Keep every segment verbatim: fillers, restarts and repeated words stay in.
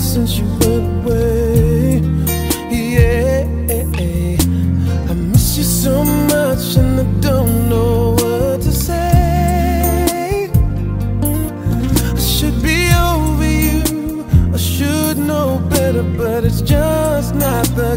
since you went away. Yeah, I miss you so much and I don't know what to say. I should be over you, I should know better, but it's just not the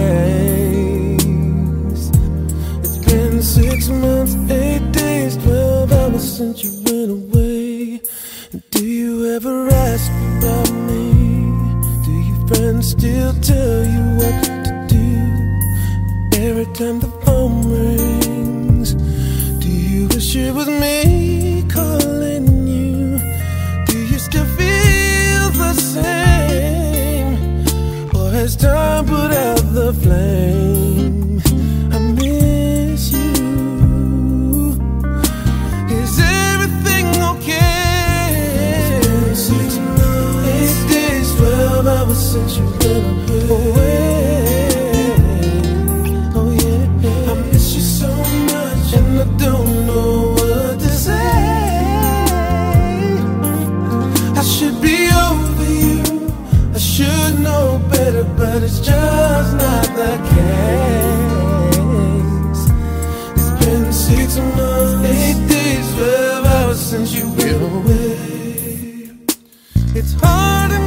case. It's been six months, eight days, twelve hours since you went away. And do you ever ask about me? Do your friends still tell you what to do every time the phone rings? Do you wish it was me calling you? Do you still feel the same? Or has time put out the flame? I miss you. Is everything okay? Six months, eight days, twelve hours since you went away. Oh yeah, I miss you so much and I don't know what to say. I should be over you, I should know better, but it's just not the case. It's been six months, eight days, twelve hours since you went away. It's hard to